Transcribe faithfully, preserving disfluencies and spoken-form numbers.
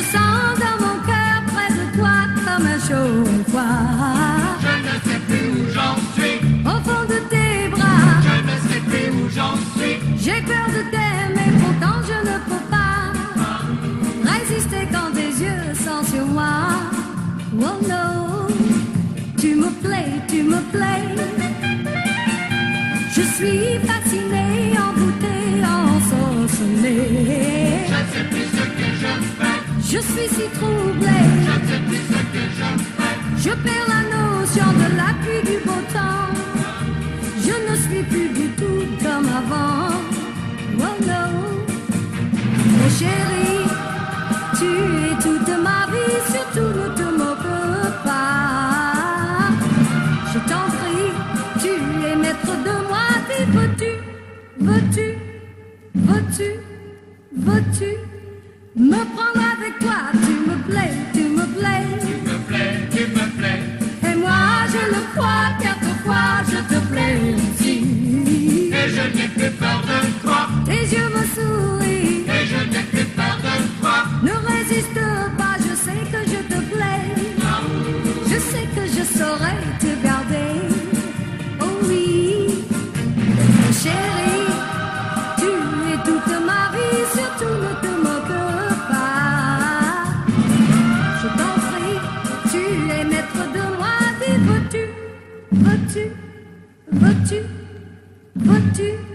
sens dans mon cœur près de toi comme un chaud froid. Je ne sais plus où j'en suis. Au fond de tes bras, Je ne sais plus où j'en suis. j'ai peur de t'aimer, pourtant je ne peux pas résister quand tes yeux sont sur moi. Oh no, tu me plais, tu me plais. Je suis fascinée, envoûtée, ensorcelée. Je ne sais plus ce que je fais. Je suis si troublée, Je ne sais plus ce que je fais. je perds la notion de la pluie du beau temps. Je ne suis plus du tout comme avant. Oh no, mais chérie, tu es toute ma vie, surtout ne te moque pas. Je t'en prie, tu es maître de moi, dis veux-tu, veux-tu, veux-tu, veux-tu me prendre avec toi, tu me plais, tu me plais. Tu me plais, tu me plais. Et moi je le crois, quelquefois je te plais aussi. Et je n'ai plus peur de toi. Tes yeux me sourient, Et je n'ai plus peur de toi. ne résiste pas, je sais que je te plais. Je sais que je saurais te garder. Oh oui, chérie, tu es toute ma vie, surtout ne te moque pas. Je t'en prie, tu es maître de moi, dis veux-tu, veux-tu, veux-tu, veux-tu